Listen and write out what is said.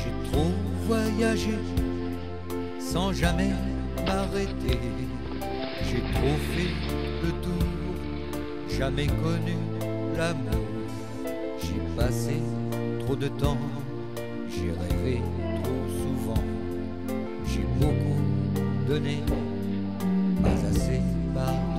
J'ai trop voyagé sans jamais m'arrêter. J'ai trop fait le tour, jamais connu l'amour. J'ai passé trop de temps, j'ai rêvé trop souvent. J'ai beaucoup donné, pas assez parlé.